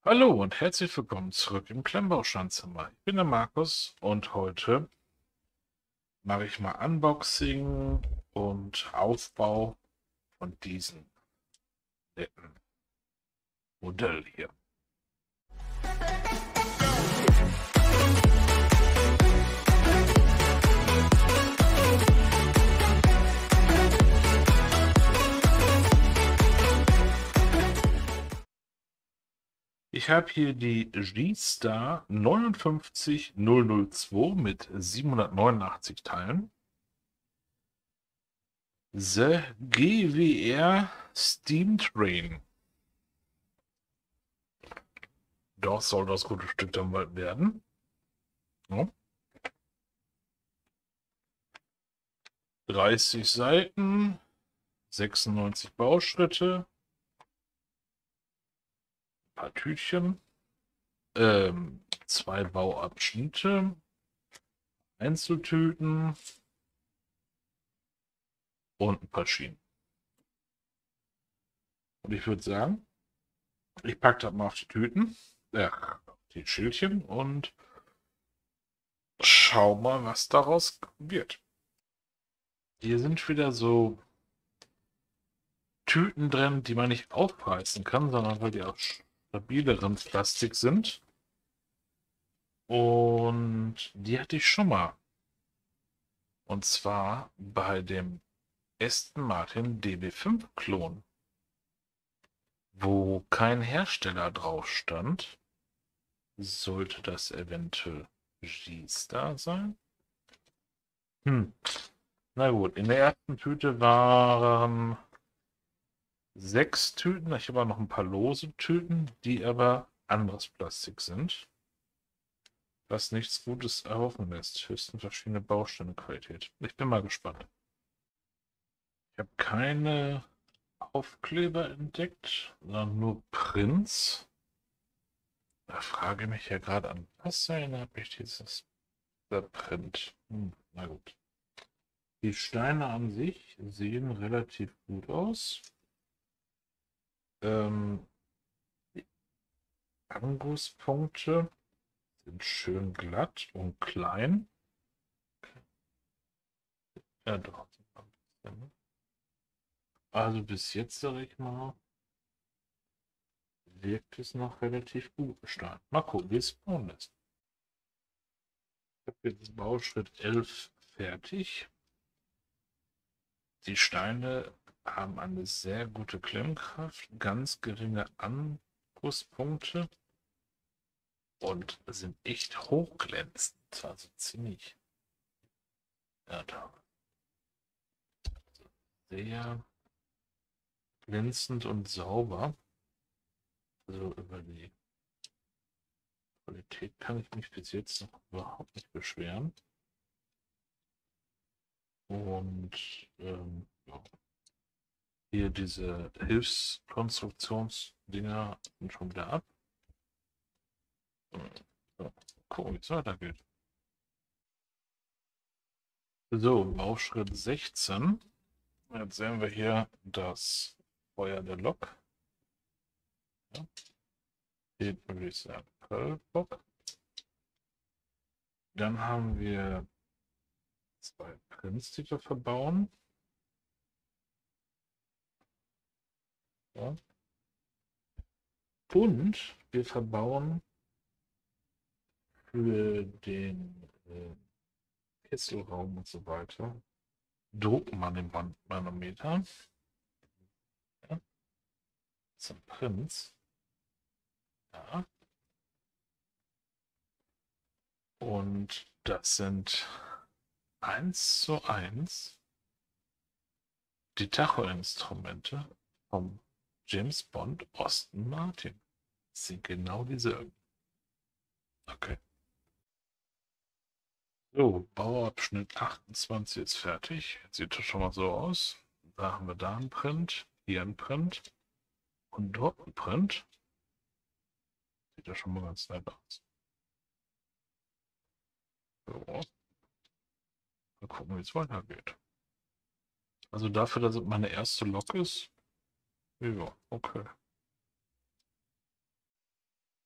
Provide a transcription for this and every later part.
Hallo und herzlich willkommen zurück im Klemmbausteinzimmer. Ich bin der Markus und heute mache ich mal Unboxing und Aufbau von diesem netten Modell hier. Ich habe hier die G-Star 59002 mit 789 Teilen. The GWR Steam Train. Doch soll das gute Stück dann bald werden. Ja. 30 Seiten, 96 Bauschritte, ein paar Tütchen, 2 Bauabschnitte, Einzeltüten und ein paar Schienen. Und ich würde sagen, ich packe das mal auf die Tüten, auf die Schildchen und schau mal, was daraus wird. Hier sind wieder so Tüten drin, die man nicht aufreißen kann, sondern weil die aus stabileren Plastik sind. Und die hatte ich schon mal. Und zwar bei dem Aston Martin DB5 Klon, wo kein Hersteller drauf stand. Sollte das eventuell G-Star sein? Na gut, in der ersten Tüte waren 6 Tüten. Ich habe auch noch ein paar lose Tüten, die aber anderes Plastik sind. Was nichts Gutes erhoffen lässt. Höchstens verschiedene Baustellenqualität. Ich bin mal gespannt. Ich habe keine Aufkleber entdeckt, sondern nur Prints. Da frage ich mich ja gerade, an was erinnert mich dieses Print? Na gut. Die Steine an sich sehen relativ gut aus. Die Angusspunkte sind schön glatt und klein. Ja, doch. Also bis jetzt, sage ich mal, wirkt es noch relativ gut. Stein. Mal gucken, wie es bauen lässt. Ich habe jetzt Bauschritt 11 fertig. Die Steine haben eine sehr gute Klemmkraft, ganz geringe Angusspunkte und sind echt hochglänzend. Also ziemlich, ja, sehr glänzend und sauber. Also über die Qualität kann ich mich bis jetzt noch überhaupt nicht beschweren. Und ja. Hier diese Hilfskonstruktionsdinger sind schon wieder ab. So, gucken, wie es weitergeht. So, Bauschritt 16. Jetzt sehen wir hier das Feuer der Lok. Ja. Hier würde ich sagen Prellbock. Dann haben wir 2 Prints, die wir verbauen. Ja. Und wir verbauen für den Kesselraum und so weiter Druckmanometer. Ja. Das sind Prints. Ja. Und das sind 1:1 die Tachoinstrumente vom James Bond Aston Martin. Das sind genau dieselben. Okay. So, Bauabschnitt 28 ist fertig. Jetzt sieht das schon mal so aus. Da haben wir da einen Print, hier einen Print und dort einen Print. Sieht das schon mal ganz nett aus. So. Mal gucken, wie es weitergeht. Also dafür, dass es meine erste Lok ist, ja, okay.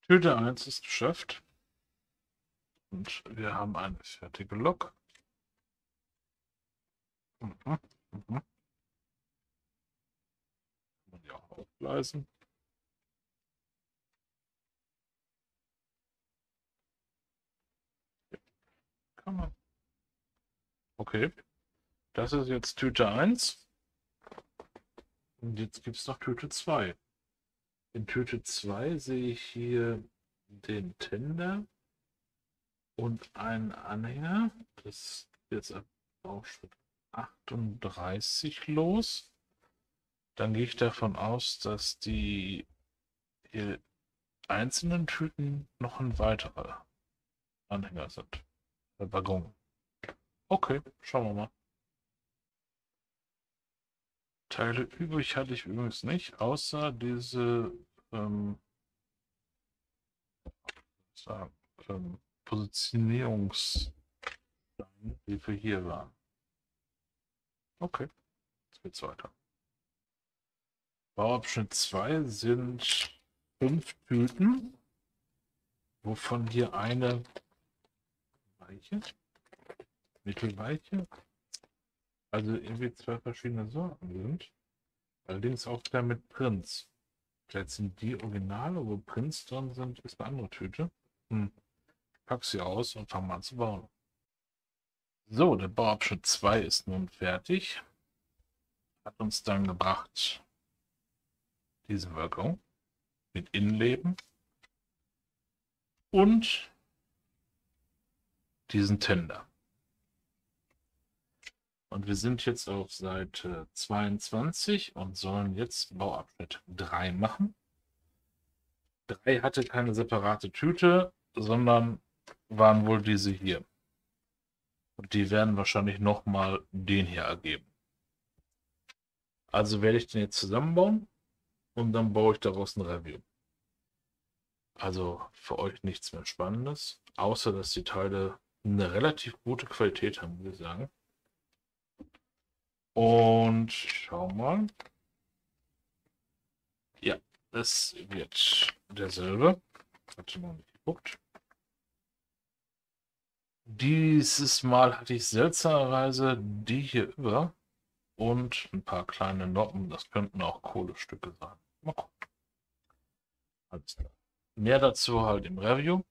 Tüte 1 ist geschafft. Und wir haben eine fertige Lok. Mhm. Mhm. Kann man ja auch aufgleisen. Ja, kann man. Okay. Das ist jetzt Tüte 1. Und jetzt gibt es noch Tüte 2. In Tüte 2 sehe ich hier den Tender und einen Anhänger. Das ist jetzt ab Bauschritt 38 los. Dann gehe ich davon aus, dass die hier einzelnen Tüten noch ein weiterer Anhänger sind. Der Waggon. Okay, schauen wir mal. Teile übrig hatte ich übrigens nicht, außer diese sagen, Positionierungssteine, die wir hier waren. Okay, jetzt geht's weiter. Bauabschnitt 2 sind 5 Tüten, wovon hier eine weiche, mittelweiche, also irgendwie 2 verschiedene Sorten sind. Allerdings auch wieder mit Prinz. Vielleicht sind die Originale, wo Prinz drin sind, ist eine andere Tüte. Pack sie aus und fang mal an zu bauen. So, der Bauabschnitt 2 ist nun fertig. Hat uns dann gebracht diesen Waggon mit Innenleben und diesen Tender. Und wir sind jetzt auf Seite 22 und sollen jetzt Bauabschnitt 3 machen. 3 hatte keine separate Tüte, sondern waren wohl diese hier. Und die werden wahrscheinlich nochmal den hier ergeben. Also werde ich den jetzt zusammenbauen und dann baue ich daraus ein Review. Also für euch nichts mehr Spannendes, außer dass die Teile eine relativ gute Qualität haben, würde ich sagen. Und schau mal. Ja, es wird derselbe. Hatte noch nicht geguckt. Dieses Mal hatte ich seltsamerweise die hier über und ein paar kleine Noppen. Das könnten auch Kohlestücke sein. Mal gucken. Alles klar. Mehr dazu halt im Review.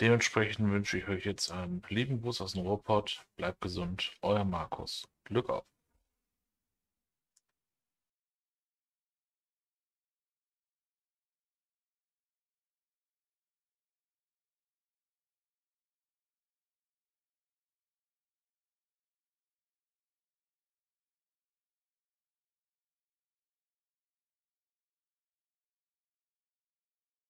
Dementsprechend wünsche ich euch jetzt einen lieben Gruß aus dem Ruhrpott. Bleibt gesund, euer Markus. Glück auf!